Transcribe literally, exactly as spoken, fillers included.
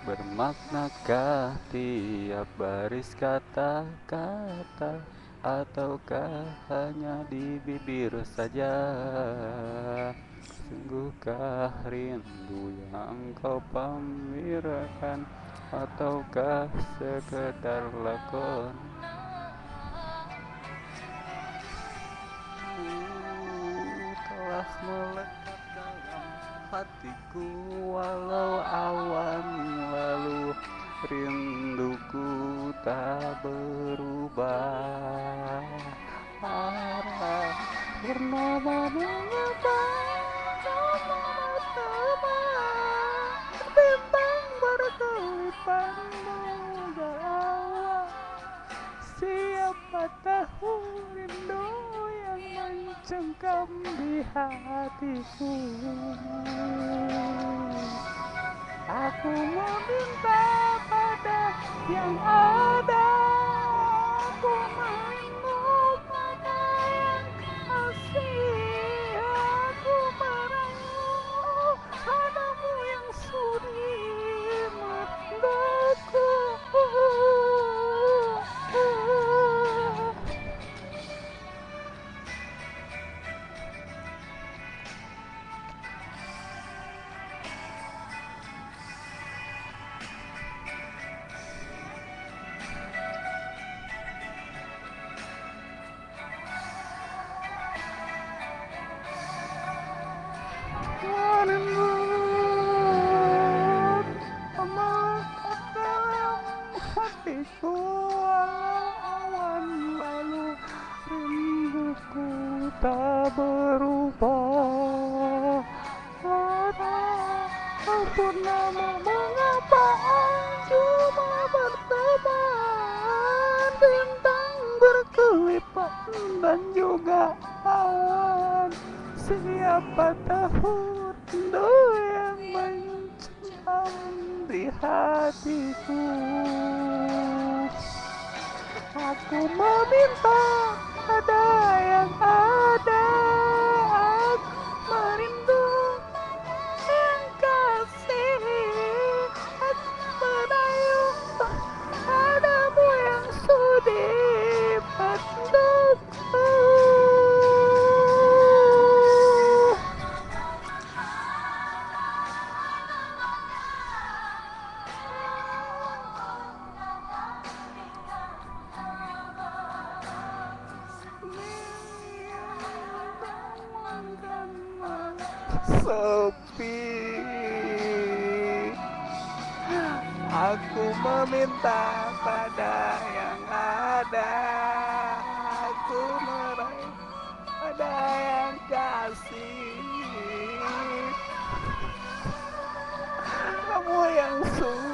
Bermaknakah tiap baris kata-kata, ataukah hanya di bibir saja? Sungguhkah rindu yang kau pamerkan, ataukah sekedar lakon? Hmm, telah melekat dalam hatiku walau awan lalu, rinduku tak berubah. Arah bernama mengapa cuma berteman, bintang berkelipan mengawal. Siapa tahu rindu yang mencengkam di hatiku. Aku meminta pada yang ada, aku merindu pada yang kasih, aku merayu padamu yang sudi merdaku. Menembus amat dalam hatiku walau awan lalu, rinduku tak berubah. Ada purnama mengapa cuma berteman, bintang berkelipat dan juga awan. Siapa tahu rindu yang mencekam di hatiku. Aku meminta pada yang ada, aku merindu yang kasih, aku merayu padamu yang sudi padaku. Sepi, aku meminta pada yang ada, aku meraih pada yang kasih, kamu yang suci